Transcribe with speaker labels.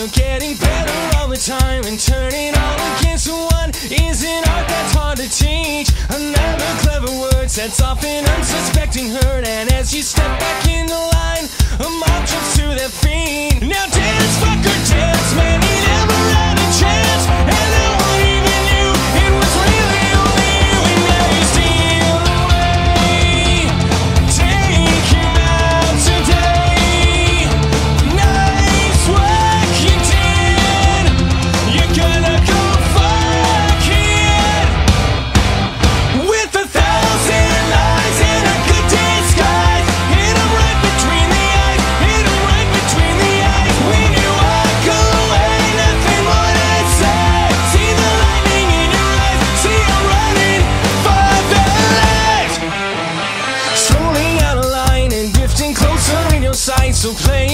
Speaker 1: you're getting better all the time, and turning all against one is an art that's hard to teach. Another clever word sets off an unsuspecting herd, and as you step back in the line, a mob jumps to their feet. Now dance, fucker, dance, man, he never had a chance, and no one even knew it was really only you, and now you steal away. Take him out today. Nice work you did. You're gonna go fuck it. With 1,000 lies and a good disguise, hit him right between the eyes, hit him right between the eyes. When you walk away, nothing more to say. See the lightning in your eyes, see him running for their lives. Slowly out of line and drifting closer in your sight, so play